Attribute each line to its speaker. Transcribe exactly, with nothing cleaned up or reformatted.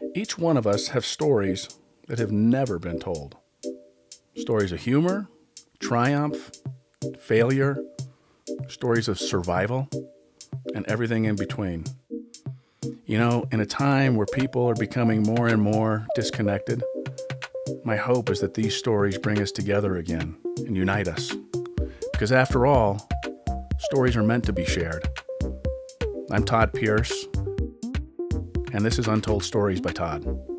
Speaker 1: Each one of us have stories that have never been told. Stories of humor, triumph, failure, stories of survival, and everything in between. You know, in a time where people are becoming more and more disconnected, my hope is that these stories bring us together again and unite us. Because after all, stories are meant to be shared. I'm Todd Pierce, and this is Untold Stories by Todd.